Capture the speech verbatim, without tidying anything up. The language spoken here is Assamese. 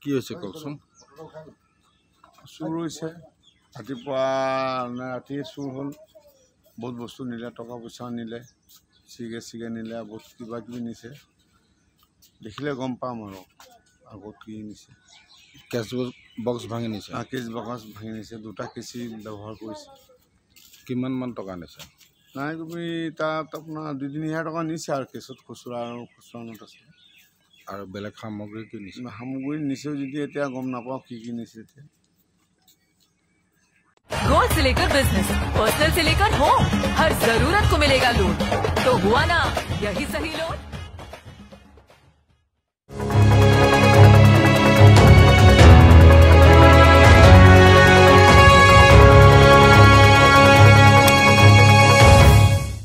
কি হৈছে কওকচোন? চুৰ হৈছে ৰাতিপুৱা ৰাতি চুৰ হ'ল বহুত বস্তু নিলে টকা পইচা নিলে চিগেট চিগেট নিলে বহুত কিবা কিবি নিছে দেখিলে গম পাম আৰু আগত কি নিছে কেছ বক্স ভাঙি নিছে কেছ বক্স ভাঙি নিছে দুটা কেঁচি ব্যৱহাৰ কৰিছে কিমান মান টকা নিছে নাই তুমি তাত আপোনাৰ দুই তিনি হাজাৰ টকা নিছে আৰু কেছত খুচুৰা আৰু খুচুৰা নোট আছে আৰু বেলেগ সামগ্ৰী কি নিছে সামগ্ৰী নিছেও যদি এতিয়া গম নাপাওঁ কি কি নিছে এতিয়া गोल्ड से लेकर बिजनेस पर्सनल से लेकर होम हर जरूरत को मिलेगा लोन तो हुआ ना यही सही लोन।